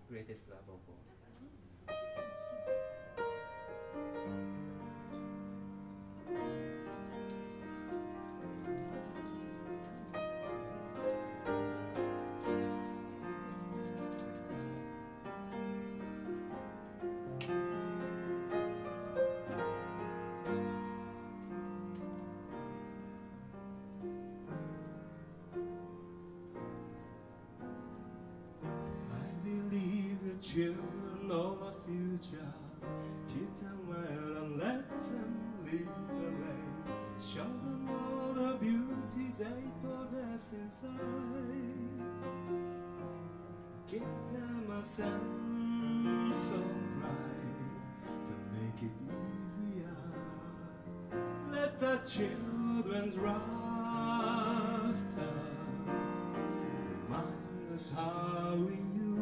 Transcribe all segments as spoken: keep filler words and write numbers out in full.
グレイテストラブオブオール。Children of the future, teach them well and let them lead the way. Show them all the beauties they possess inside. Give them a sense of pride to make it easier. Let the children's laughter remind us how we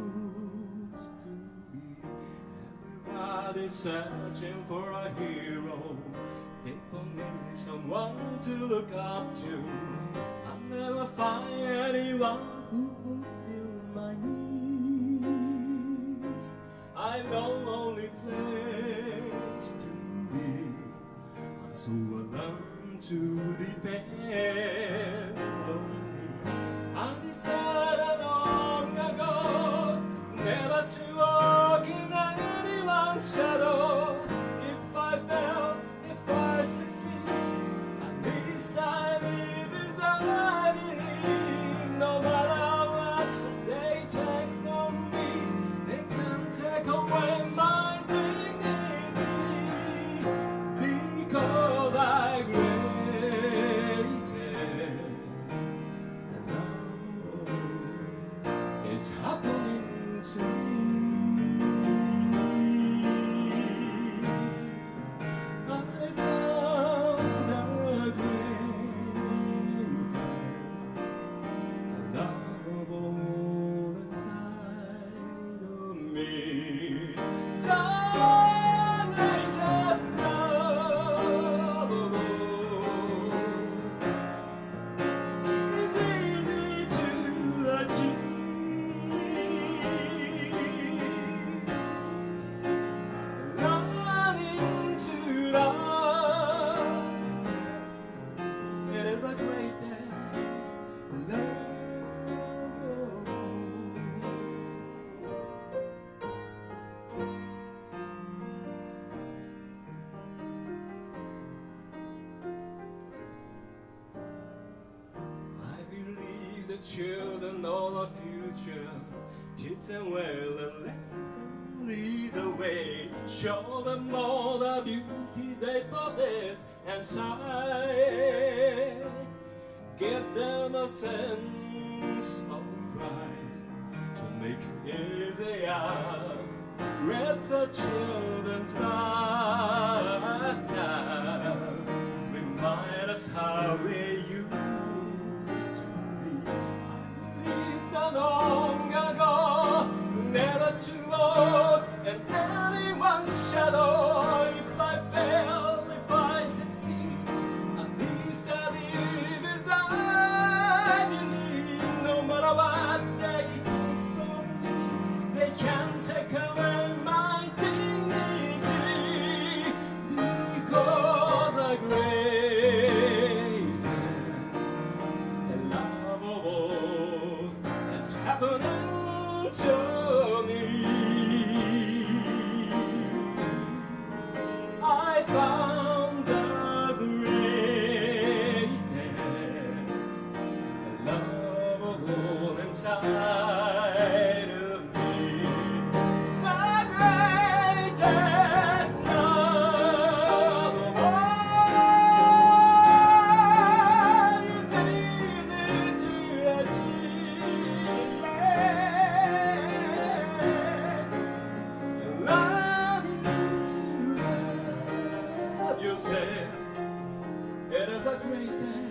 Everybody's searching for a hero. People need someone to look up to. I'll never find anyone who fulfill my needs. I know only place to be, and so I learn to depend on me. I decided long ago never to walk in anyone's shadow. If I fail, if I succeed, at least I live as I believe. No matter what they take from me, they can't take away my dignity, because I greatest and love is happening to me. The children of the future, teach them well and let them lead the way. Show them all the beauties they possess and shine. Give them a sense of pride to make it easier. Let the children's laughter remind us how we used long ago, never to walk in anyone's shadow. If I fail, if I succeed, at least I live as I believe. No matter what they take from me, they can't take away my dignity, because I greatest and love of all happening to me. I found the greatest love of all inside of me. The greatest love of all. It's easy to achieve. You say it is a great day.